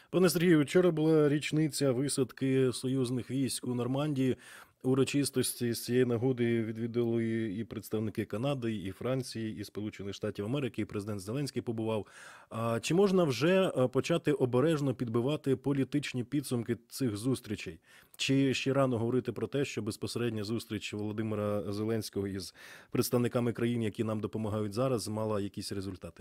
Пане Сергію, вчора була річниця висадки союзних військ у Нормандії. Урочистості з цієї нагоди відвідали і представники Канади, і Франції, і Сполучених Штатів Америки, і президент Зеленський побував. А чи можна вже почати обережно підбивати політичні підсумки цих зустрічей? Чи ще рано говорити про те, що безпосередня зустріч Володимира Зеленського із представниками країн, які нам допомагають зараз, мала якісь результати?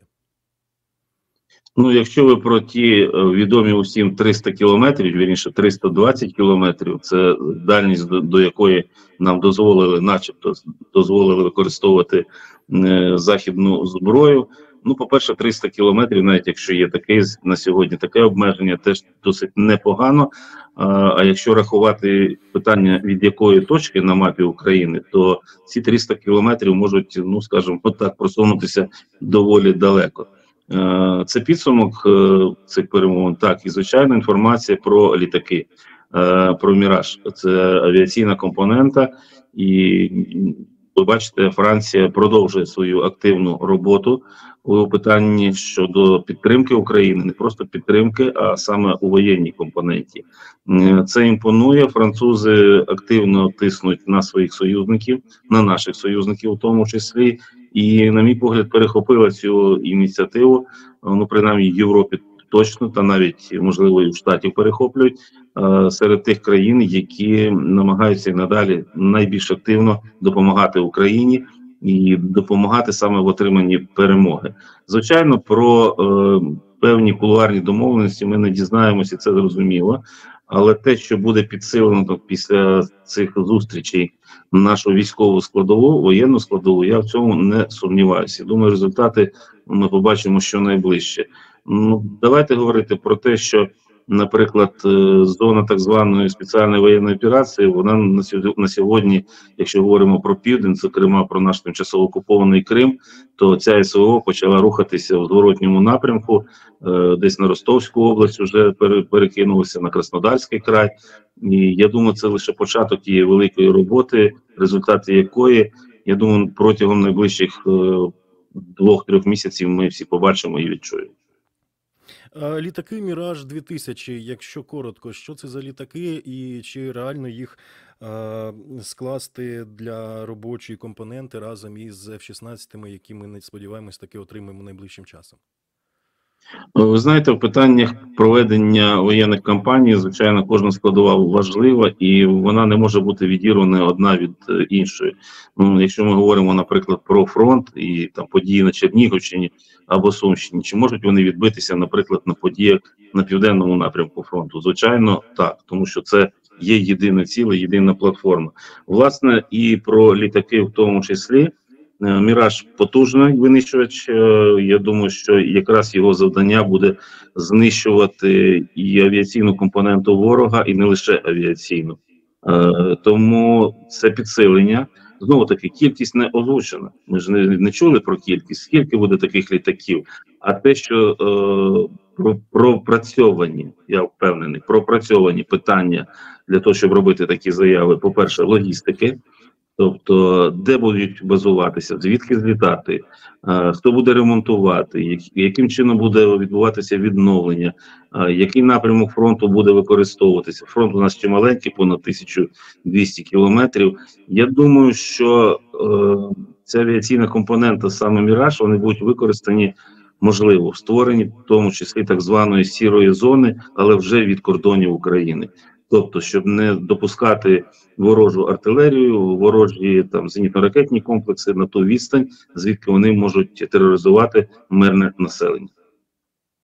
Ну, якщо ви про ті відомі усім 300 кілометрів, вірніше 320 кілометрів, це дальність, до якої нам дозволили, начебто, дозволили використовувати західну зброю. Ну, по-перше, 300 кілометрів, навіть якщо є таке на сьогодні таке обмеження, теж досить непогано. А якщо рахувати питання, від якої точки на мапі України, то ці 300 кілометрів можуть, ну, скажімо так, просунутися доволі далеко. Це підсумок цих перемовин. Так, і звичайно, інформація про літаки, про «Міраж». Це авіаційна компонента, і ви бачите, Франція продовжує свою активну роботу у питанні щодо підтримки України, не просто підтримки, а саме у воєнній компоненті. Це імпонує. Французи активно тиснуть на своїх союзників, на наших союзників у тому числі, і, на мій погляд, перехопила цю ініціативу, ну, принаймні, в Європі точно, та навіть, можливо, і в Штатів перехоплюють, серед тих країн, які намагаються і надалі найбільш активно допомагати Україні і допомагати саме в отриманні перемоги. Звичайно, про певні кулуарні домовленості ми не дізнаємося, це зрозуміло, але те, що буде підсилено після цих зустрічей нашу військову складову, воєнну складову, я в цьому не сумніваюся. Думаю, результати ми побачимо щонайближче. Ну, давайте говорити про те, що, наприклад, зона так званої спеціальної воєнної операції, вона на сьогодні, якщо говоримо про південь, зокрема про наш тимчасово окупований Крим, то ця СВО почала рухатися в зворотньому напрямку, десь на Ростовську область вже перекинулася, на Краснодарський край. І я думаю, це лише початок тієї великої роботи, результати якої, я думаю, протягом найближчих 2-3 місяців ми всі побачимо і відчуємо. Літаки «Міраж-2000», якщо коротко, що це за літаки і чи реально їх скласти для робочої компоненти разом із F-16, які ми, не сподіваємось, таки отримаємо найближчим часом? Ви знаєте, в питаннях проведення воєнних кампаній, звичайно, кожна складова важлива, і вона не може бути відірвана одна від іншої. Ну, якщо ми говоримо, наприклад, про фронт і там події на Чернігівщині або Сумщині, чи можуть вони відбитися, наприклад, на подіях на південному напрямку фронту? Звичайно, так, тому що це є єдине ціле, єдина платформа. Власне, і про літаки в тому числі. «Міраж» потужний винищувач. Я думаю, що якраз його завдання буде знищувати і авіаційну компоненту ворога, і не лише авіаційну. Тому це підсилення. Знову таки, кількість не озвучена. Ми ж не чули про кількість, скільки буде таких літаків. А те, що пропрацьовані, я впевнений, пропрацьовані питання для того, щоб робити такі заяви, по-перше, логістики. Тобто, де будуть базуватися, звідки злітати, хто буде ремонтувати, яким чином буде відбуватися відновлення, який напрямок фронту буде використовуватися. Фронт у нас ще маленький, понад 1200 кілометрів. Я думаю, що ця авіаційна компонента, саме «Міраж», вони будуть використані, можливо, в створенні, в тому числі так званої сірої зони, але вже від кордонів України. Тобто, щоб не допускати ворожу артилерію, ворожі там зенітно-ракетні комплекси на ту відстань, звідки вони можуть тероризувати мирне населення.